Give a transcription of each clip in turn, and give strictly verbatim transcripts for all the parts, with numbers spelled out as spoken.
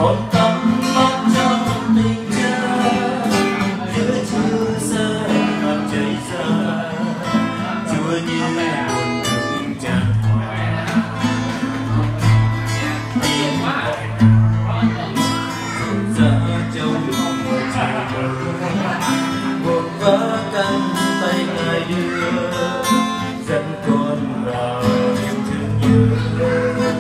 còn tắm mắt trong tình cha giữa chưa xa mặt trời ra chúa như buồn thương tràn hòa yên rộn rã trong mùa trời buồn vỡ cánh tay ngài đưa dẫn con vào yêu thương nhớ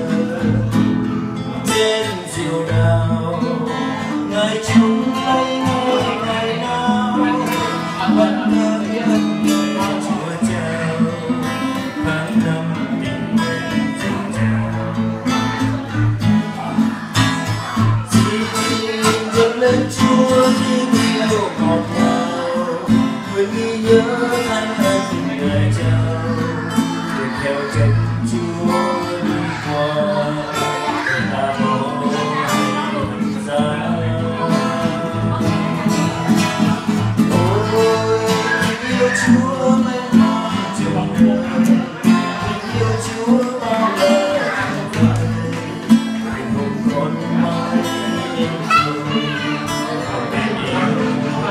trên diều đào ngài chung lấy ngôi ngày nào vẫn nhớ ơn người chúa trao tháng năm tình nguyện dâng trao xin dâng lên chúa những yêu ngọt ngào nguyện ghi nhớ thánh ân ngài trao được theo chân chúa đi qua ta mỗi ra ôi yêu chúa mênh mang trường đời yêu chúa bao la trọn vẹn nguyện hùng con mãi em rồi không thể yêu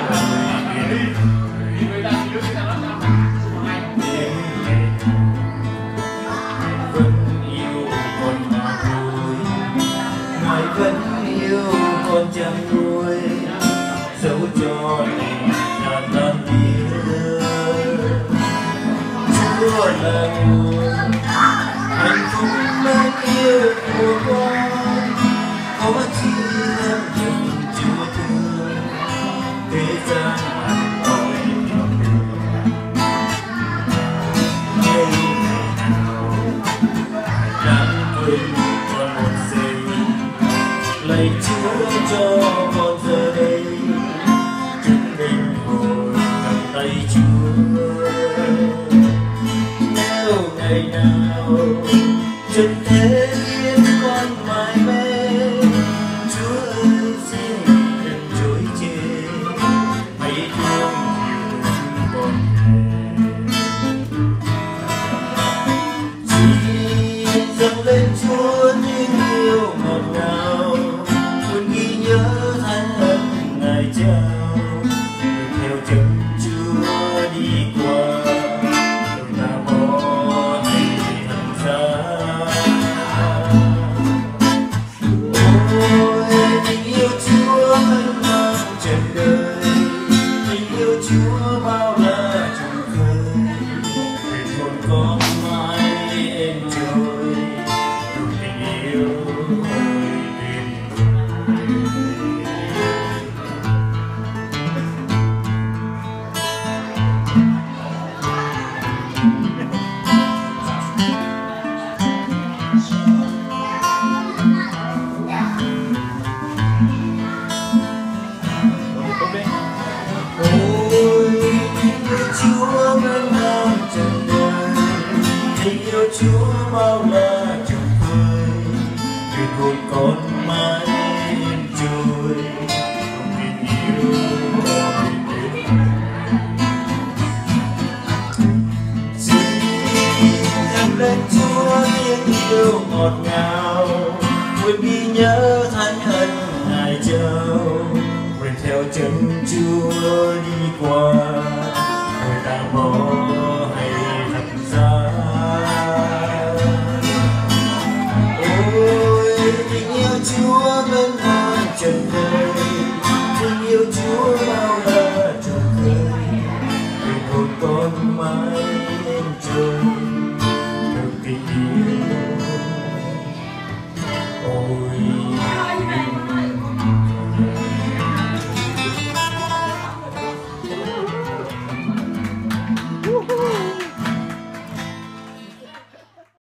vẫn yêu con chẳng nuôi dẫu cho tình là tan biến chúa là nguồn hạnh phúc mến yêu của con có chi em những chúa thương thế gian hẳn hỏi lòng đường ngày nào lãng quên còn một giây lạy chúa cho con giờ đây chứng minh hồi cầm tay chúa nếu ngày nào trần thế khiến con mải mê chúa ơi xin đừng chối chê hãy thương nhiều con chỉ dâng lên chúa những yêu ngọt ngào ghi nhớ thánh ân ngài trao người theo chân chúa đi qua đừng ta bỏ này thật xa ôi tình yêu chúa mênh mang trần đời tình yêu chúa bao la trọn vời nguyện hồn con mãi êm trôi đủ tình yêu chúa mênh mang trần đời tình yêu chúa bao la trọn vời nguyện hồn con mãi êm trôi không tình yêu xin dâng lên chúa những yêu ngọt ngào nguyện ghi nhớ thánh ân ngài trao nguyện theo chân chúa đi qua người ta bỏ